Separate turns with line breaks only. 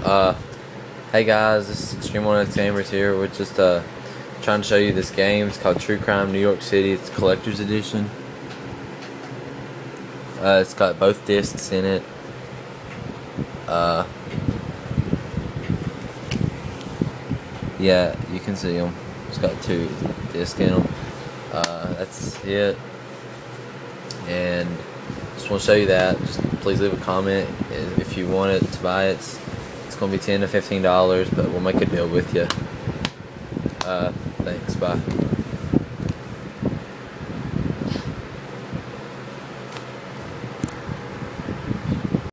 Uh, hey guys, this is Extreme One Gamers here. We're just trying to show you this game. It's called True Crime New York City. It's Collector's Edition. It's got both discs in it. Yeah, you can see them. It's got 2 discs in them. That's it. And just want to show you that. Just please leave a comment if you want it to buy it. It's going to be $10 to $15, but we'll make a deal with you. Thanks. Bye.